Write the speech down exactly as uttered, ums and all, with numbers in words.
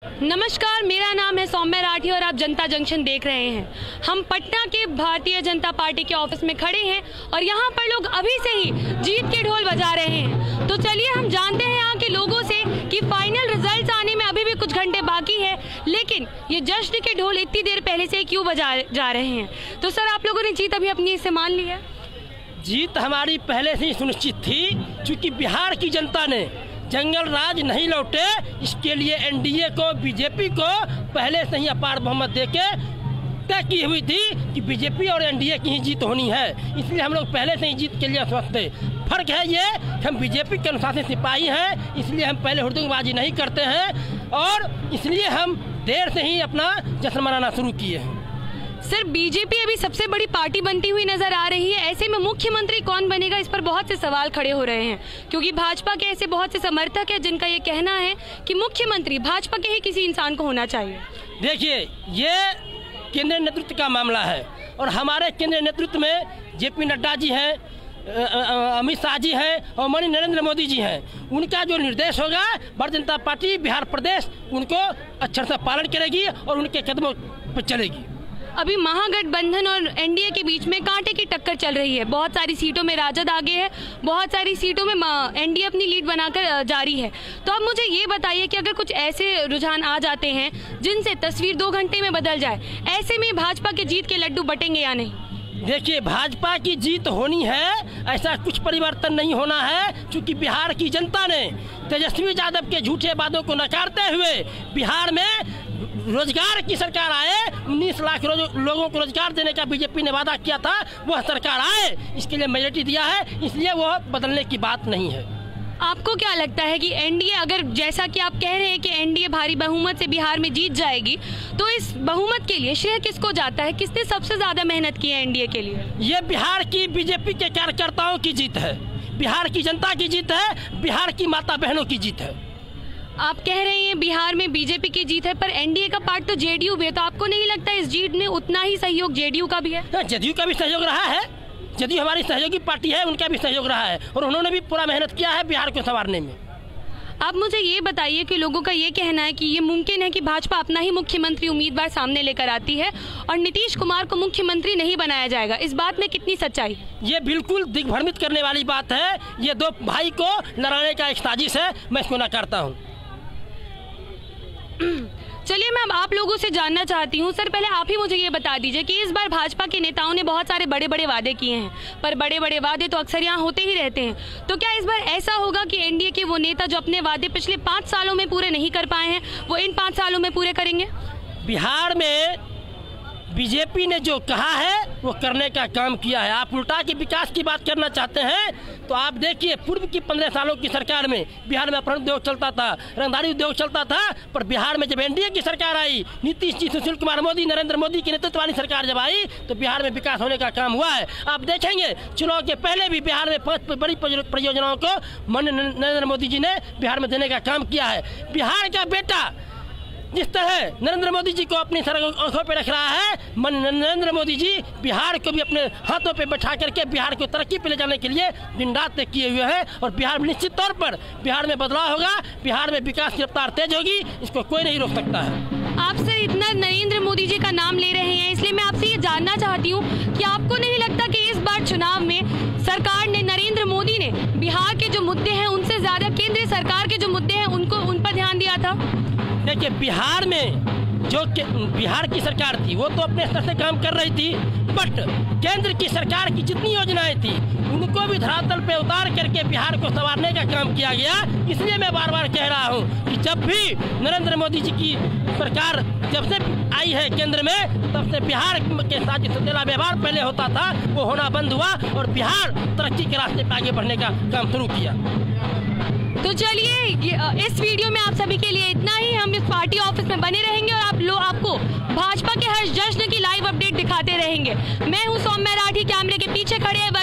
नमस्कार, मेरा नाम है सौम्या राठी और आप जनता जंक्शन देख रहे हैं। हम पटना के भारतीय जनता पार्टी के ऑफिस में खड़े हैं और यहाँ पर लोग अभी से ही जीत के ढोल बजा रहे हैं। तो चलिए हम जानते हैं यहाँ के लोगों से कि फाइनल रिजल्ट्स आने में अभी भी कुछ घंटे बाकी है, लेकिन ये जश्न के ढोल इतनी देर पहले से क्यों बजा जा रहे हैं। तो सर, आप लोगों ने जीत अभी अपनी से मान ली है? जीत हमारी पहले से ही सुनिश्चित थी, क्योंकि बिहार की जनता ने जंगल राज नहीं लौटे, इसके लिए एनडीए को, बीजेपी को पहले से ही अपार बहुमत देके तय की हुई थी कि बीजेपी और एनडीए की ही जीत होनी है। इसलिए हम लोग पहले से ही जीत के लिए आश्वस्त थे। फर्क है ये कि हम बीजेपी के अनुशासित सिपाही हैं, इसलिए हम पहले हुड़दंगबाजी नहीं करते हैं और इसलिए हम देर से ही अपना जश्न मनाना शुरू किए हैं। सर, बीजेपी अभी सबसे बड़ी पार्टी बनती हुई नजर आ रही है, ऐसे में मुख्यमंत्री कौन बनेगा, इस पर बहुत से सवाल खड़े हो रहे हैं, क्योंकि भाजपा के ऐसे बहुत से समर्थक हैं जिनका ये कहना है कि मुख्यमंत्री भाजपा के ही किसी इंसान को होना चाहिए। देखिए, ये केंद्रीय नेतृत्व का मामला है और हमारे केंद्रीय नेतृत्व में जेपी नड्डा जी हैं, अमित शाह जी हैं और माननीय नरेंद्र मोदी जी हैं। उनका जो निर्देश होगा, भारतीय जनता पार्टी बिहार प्रदेश उनको अच्छे से पालन करेगी और उनके कदमों पर चलेगी। अभी महागठबंधन और एनडीए के बीच में कांटे की टक्कर चल रही है। बहुत सारी सीटों में राजद आगे है, बहुत सारी सीटों में एनडीए अपनी लीड बनाकर जारी है। तो अब मुझे ये बताइए कि अगर कुछ ऐसे रुझान आ जाते हैं जिनसे तस्वीर दो घंटे में बदल जाए, ऐसे में भाजपा के जीत के लड्डू बटेंगे या नहीं? देखिए, भाजपा की जीत होनी है, ऐसा कुछ परिवर्तन नहीं होना है, क्योंकि बिहार की जनता ने तेजस्वी यादव के झूठे वादों को नकारते हुए बिहार में रोजगार की सरकार आए, उन्नीस लाख लोगों को रोजगार देने का बीजेपी ने वादा किया था, वह सरकार आए, इसके लिए मेजोरिटी दिया है, इसलिए वह बदलने की बात नहीं है। आपको क्या लगता है कि एनडीए, अगर जैसा कि आप कह रहे हैं कि एनडीए भारी बहुमत से बिहार में जीत जाएगी, तो इस बहुमत के लिए श्रेय किसको जाता है? किसने सबसे ज्यादा मेहनत की है एनडीए के लिए? ये बिहार की बीजेपी के कार्यकर्ताओं की जीत है, बिहार की जनता की जीत है, बिहार की माता बहनों की जीत है। आप कह रहे हैं बिहार में बीजेपी की जीत है, पर एनडीए का पार्ट तो जेडीयू भी है, तो आपको नहीं लगता इस जीत में उतना ही सहयोग जेडीयू का भी है? जेडीयू का भी सहयोग रहा है, जेडीयू हमारी सहयोगी पार्टी है, उनका भी सहयोग रहा है और उन्होंने भी पूरा मेहनत किया है बिहार को संवारने में। आप मुझे ये बताइए कि लोगों का ये कहना है कि ये मुमकिन है कि भाजपा अपना ही मुख्यमंत्री उम्मीदवार सामने लेकर आती है और नीतीश कुमार को मुख्यमंत्री नहीं बनाया जाएगा, इस बात में कितनी सच्चाई? ये बिल्कुल दिग्भ्रमित करने वाली बात है। ये दो भाई को लड़ाने का एक साजिश है, मैं इसको नकारता हूँ। चलिए, मैं अब आप लोगों से जानना चाहती हूँ। सर, पहले आप ही मुझे ये बता दीजिए कि इस बार भाजपा के नेताओं ने बहुत सारे बड़े बड़े वादे किए हैं, पर बड़े बड़े वादे तो अक्सर यहाँ होते ही रहते हैं, तो क्या इस बार ऐसा होगा कि एनडीए के वो नेता जो अपने वादे पिछले पाँच सालों में पूरे नहीं कर पाए हैं, वो इन पाँच सालों में पूरे करेंगे? बिहार में बीजेपी ने जो कहा है वो करने का काम किया है। आप उल्टा के विकास की बात करना चाहते हैं तो आप देखिए, पूर्व की पंद्रह सालों की सरकार में बिहार में अपहरण उद्योग चलता था, रंगदारी उद्योग चलता था, पर बिहार में जब एनडीए की सरकार आई, नीतीश जी, सुशील कुमार मोदी, नरेंद्र मोदी की नेतृत्व वाली सरकार जब आई, तो बिहार में विकास होने का काम हुआ है। आप देखेंगे, चुनाव के पहले भी बिहार में पांच बड़ी परियोजनाओं को माननीय नरेंद्र मोदी जी ने बिहार में देने का काम किया है। बिहार का बेटा जिस तरह नरेंद्र मोदी जी को अपनी आंखों पे रख रहा है, नरेंद्र मोदी जी बिहार को भी अपने हाथों पे बैठा करके बिहार को तरक्की पे ले जाने के लिए दिन रात तक किए हुए हैं और बिहार में निश्चित तौर पर बिहार में बदलाव होगा, बिहार में विकास की रफ्तार तेज होगी, इसको कोई नहीं रोक सकता है। आप सर इतना नरेंद्र मोदी जी का नाम ले रहे हैं, इसलिए मैं आपसे ये जानना चाहती हूँ कि आपको नहीं लगता कि इस बार चुनाव में सरकार ने, नरेंद्र मोदी ने बिहार के जो मुद्दे हैं उनसे ज्यादा केंद्र सरकार के जो मुद्दे हैं उनको उन पर ध्यान दिया था? देखिए, बिहार में जो बिहार की सरकार थी वो तो अपने स्तर से काम कर रही थी, बट केंद्र की सरकार की जितनी योजनाएं थी उनको भी धरातल पे उतार करके बिहार को संवारने का काम किया गया। इसलिए मैं बार बार कह रहा हूँ कि जब भी नरेंद्र मोदी जी की सरकार जब से आई है केंद्र में, तब से बिहार के साथ जिस तेरा व्यवहार पहले होता था वो होना बंद हुआ और बिहार तरक्की के रास्ते पर आगे बढ़ने का काम शुरू किया। तो चलिए, इस वीडियो में आप सभी के लिए इतना ही। हम इस पार्टी ऑफिस में बने रहेंगे और आप लोग आपको भाजपा के हर जश्न की लाइव अपडेट दिखाते रहेंगे। मैं हूं सौम्या राठी, कैमरे के पीछे खड़े